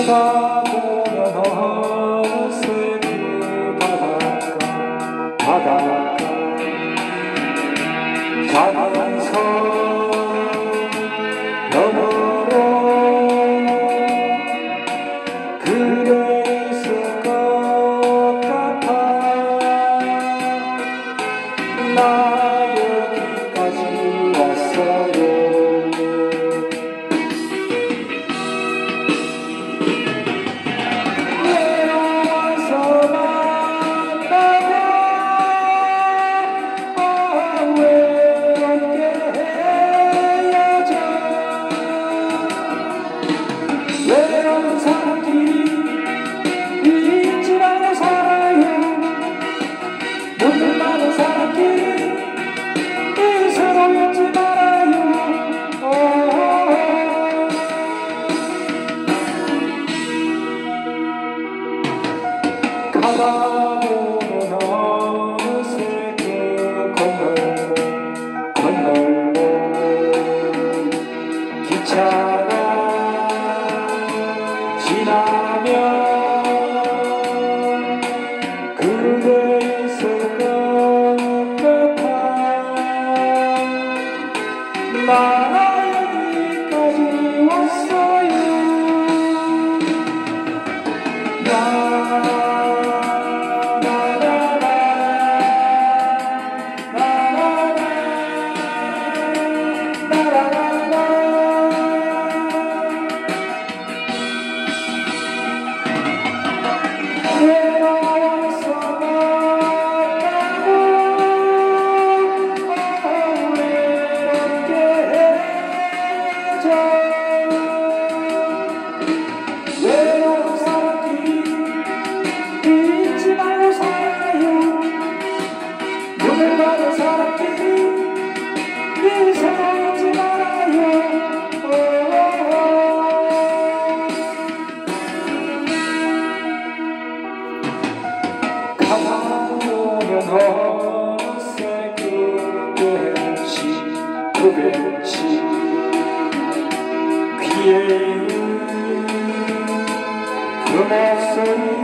가보면 어느새 그 바닷가 작은 섬 너머로 그대 있을 것 같아. 나 여기까지 왔어요. 외로운 사람끼리 잊지 말고 살아요. 눈물 많은 사람끼리 서로 잊지 말아요. 가다보면 어느새 그 건널로 기차가 지나면 그대 있을 것 같아. 나 여기까지 왔어요. 외로워서 외롭게 해줘. 외로운 사람끼리 잊지 말고 살아요. 눈을 많은 사람끼리 서로 잊지 말아요. 가보면 어느새 그 벤치 귀에 있는 그 목소리